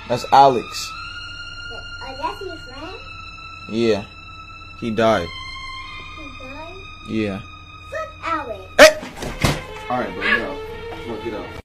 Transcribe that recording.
That's Alex. That's your friend? Yeah. He died. He died? Yeah. Fuck Alex. Hey! Alright, bro, get out. No, get out.